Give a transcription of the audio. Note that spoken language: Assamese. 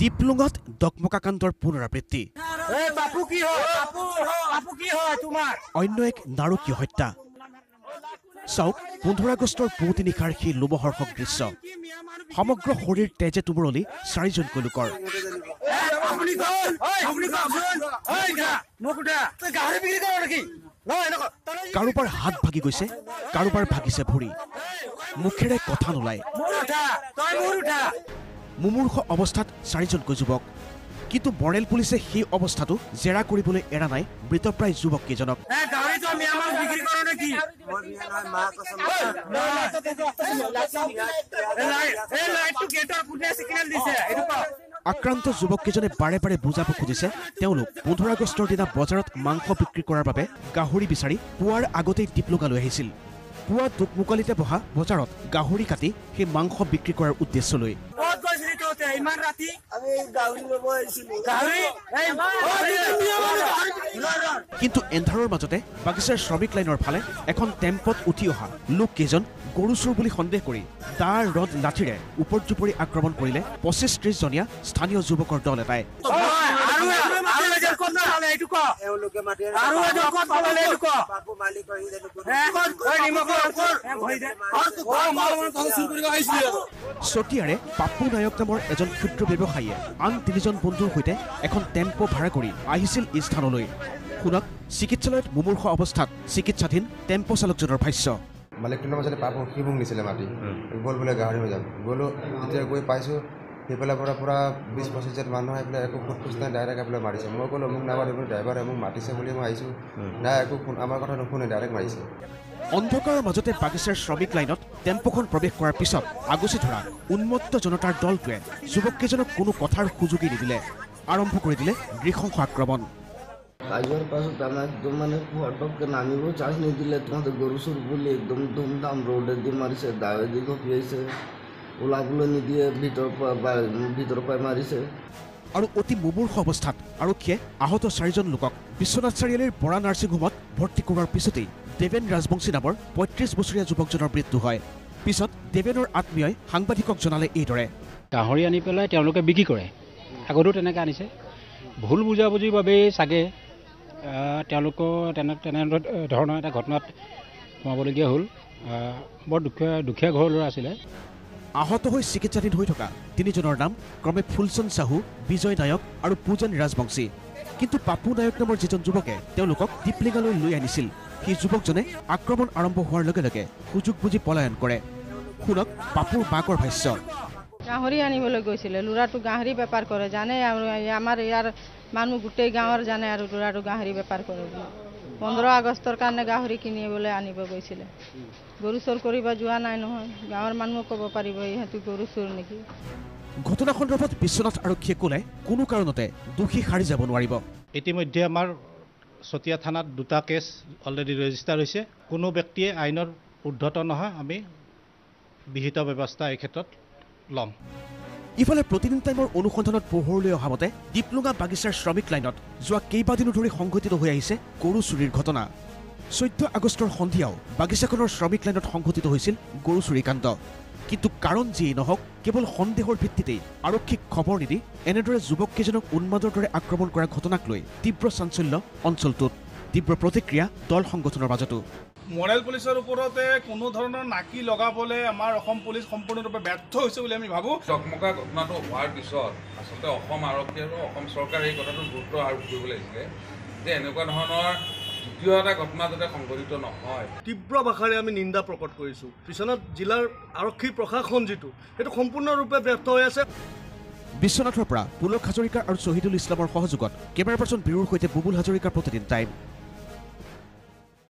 দীপলুঙত দকমকাকাণ্ডৰ পুনৰাবৃত্তি অন্য এক নাৰকীয় হত্যা চাওক 15 আগষ্টৰ পুৱতি নিশাৰ সেই লোমহৰ্ষক দৃশ্য সমগ্ৰ শৰীৰ তেজে তুমৰলি 4জনকৈ লোকৰ কাৰোবাৰ হাত ভাগি গৈছে কাৰোবাৰ ভাগিছে ভৰি মুখেৰে কথা নোলায় মুমূৰ্ষ অৱস্থাত 4জনকৈ যুৱক কিন্তু বৰেল পুলিচে সেই অৱস্থাটো জেৰা কৰিবলৈ এৰা নাই মৃতপ্ৰায় যুৱক কেইজনক আক্ৰান্ত যুৱক কেইজনে বাৰে বাৰে বুজাব খুজিছে তেওঁলোক 15 আগষ্টৰ দিনা বজাৰত মাংস বিক্ৰী কৰাৰ বাবে গাহৰি বিচাৰি পুৱাৰ আগতেই দীপলুঙালৈ আহিছিল পুৱা দুকমুকালিতে বহা বজাৰত গাহৰি কাটি সেই মাংস বিক্ৰী কৰাৰ উদ্দেশ্য লৈ কিন্তু এন্ধাৰৰ মাজতে বাগিচাৰ শ্ৰমিক লাইনৰ ফালে এখন টেম্পত উঠি অহা লোক কেইজন গৰু চোৰ বুলি সন্দেহ কৰি দাৰ ৰদ লাঠিৰে উপৰ্যুপৰি আক্ৰমণ কৰিলে 25-30 জনীয়া স্থানীয় যুৱকৰ দল এটাই চতিয়াৰে পাপু নায়ক নামৰ এজন ক্ষুদ্ৰ ব্যৱসায়ীয়ে আন 3জন বন্ধুৰ সৈতে এখন টেম্পো ভাড়া কৰি আহিছিল এই স্থানলৈ শুনক চিকিৎসালয়ত মুমূৰ্ষ অৱস্থাত চিকিৎসাধীন টেম্পো চালকজনৰ ভাষ্য মালিকজনৰ মাজতে পাপ সি মোক নিছিলে মাতি গ'ল বোলে গাহৰি হৈ যাম গ'লো যেতিয়া গৈ পাইছোঁ সেইফালে পৰা 20-25জন মানুহ আহি পেলাই একো ফুটফুচ নাই ডাইৰেক্ট আহি পেলাই মাৰিছে মই ক'লো মোক নামাৰিব ড্ৰাইভাৰে মোক মাতিছে বুলি মই আহিছোঁ নাই একো আমাৰ কথা নুশুনে ডাইৰেক্ট মাৰিছে অন্ধকাৰৰ মাজতে বাগিচাৰ শ্ৰমিক লাইনত টেম্পোখন প্ৰৱেশ কৰাৰ পিছত আগুচি ধৰা উন্মত্ত জনতাৰ দলটোৱে যুৱককেইজনক কোনো কথাৰ সুযোগেই নিদিলে আৰম্ভ কৰি দিলে নৃশংস আক্ৰমণ কাজৰ পাছত আমাক একদম মানে ফটককে নামিব চান্স নিদিলে তোমাদের গরু চুর বুলি একদম ধুমধাম রোডে দিয়ে মারিছে দায়ে দিয়ে কপিয়াইছে ওলাবলৈ নিদিয়ে ভিতৰৰ পৰা মাৰিছে আৰু অতি মুমূৰ্ষ অৱস্থাত আৰক্ষীয়ে আহত 4জন লোকক বিশ্বনাথ চাৰিআলিৰ বৰা নাৰ্ছিং হোমত ভৰ্তি কৰোৱাৰ পিছতেই দেৱেন ৰাজবংশী নামৰ 35 বছৰীয়া যুৱকজনৰ মৃত্যু হয় পিছত দেৱেনৰ আত্মীয়ই সাংবাদিকক জনালে এইদৰে গাহৰি আনি পেলাই তেওঁলোকে বিক্ৰী কৰে আগতো তেনেকৈ আনিছে ভুল বুজাবুজিৰ বাবে চাগে তেওঁলোকৰ তেনে ধৰণৰ এটা ঘটনাত সোমাবলগীয়া হ'ল বৰ দুখীয়া ঘৰৰ ল'ৰা আছিলে আহত হৈ চিকিৎসাধীন হৈ থকা 3জনৰ নাম ক্ৰমে ফুলচন চাহু বিজয় নায়ক আৰু পূজন ৰাজবংশী কিন্তু পাপু নায়ক নামৰ যিজন যুৱকে তেওঁলোকক দীপলিঙালৈ লৈ আনিছিল সেই যুৱকজনে আক্ৰমণ আৰম্ভ হোৱাৰ লগে লগে সুযোগ বুজি পলায়ন কৰে শুনক পাপুৰ বাকৰ ভাষ্য গাহৰি আনিবলৈ গৈছিলে ল'ৰাটো গাহৰি বেপাৰ কৰে জানে আৰু আমাৰ ইয়াৰ মানুহ গোটেই গাঁৱৰ জানে আৰু ল'ৰাটো গাহৰি বেপাৰ কৰে 15 আগষ্টৰ কাৰণে গাহৰি কিনিবলৈ আনিব গৈছিলে গৰু চোৰ কৰিব যোৱা নাই নহয় গাঁৱৰ মানুহ ক'ব পাৰিব ইহঁতে গৰু চোৰ নেকি ঘটনা সন্দৰ্ভত বিশ্বনাথ আৰক্ষীয়ে ক'লে কোনো কাৰণতে দোষী সাৰি যাব নোৱাৰিব ইতিমধ্যে আমাৰ চতিয়া থানাত 2টা কেছ অলৰেডি ৰেজিষ্টাৰ হৈছে কোনো ব্যক্তিয়ে আইনৰ উদ্ধত নহয় আমি বিহিত ব্যৱস্থা এই ক্ষেত্ৰত লম ইফালে প্ৰতিদিন টাইমৰ অনুসন্ধানত পোহৰলৈ অহা মতে দীপলুঙা বাগিচাৰ শ্ৰমিক লাইনত যোৱা কেইবাদিনো ধৰি সংঘটিত হৈ আহিছে গৰু চুৰিৰ ঘটনা 14 আগষ্টৰ সন্ধিয়াও বাগিচাখনৰ শ্ৰমিক লাইনত সংঘটিত হৈছিল গৰু চুৰি কাণ্ড কিন্তু কাৰণ যিয়েই নহওক কেৱল সন্দেহৰ ভিত্তিতেই আৰক্ষীক খবৰ নিদি এনেদৰে যুৱককেইজনক উন্মাদৰ দৰে আক্ৰমণ কৰা ঘটনাক লৈ তীব্ৰ চাঞ্চল্য অঞ্চলটোত তীব্ৰ প্ৰতিক্ৰিয়া দল সংগঠনৰ মাজতো মৰেল পুলিচৰ ওপৰতে কোনো ধৰণৰ নাকি লগাবলৈ আমাৰ অসম পুলিচ সম্পূৰ্ণৰূপে ব্যৰ্থ হৈছে বুলি আমি ভাবোঁ চকমকা ঘটনাটো হোৱাৰ পিছত আচলতে অসম আৰক্ষী আৰু অসম চৰকাৰে এই কথাটো গুৰুত্ব আৰোপ কৰিব লাগিছিলে যে এনেকুৱা ধৰণৰ দ্বিতীয় এটা ঘটনা যাতে সংঘটিত নহয় তীব্ৰ ভাষাৰে আমি নিন্দা প্ৰকট কৰিছোঁ বিশ্বনাথ জিলাৰ আৰক্ষী প্ৰশাসন যিটো সেইটো সম্পূৰ্ণৰূপে ব্যৰ্থ হৈ আছে বিশ্বনাথৰ পৰা পুলক হাজৰিকা আৰু শ্বহীদুল ইছলামৰ সহযোগত কেমেৰা পাৰ্চন বিৰুৰ সৈতে বুবুল হাজৰিকাৰ প্ৰতিদিন টাইম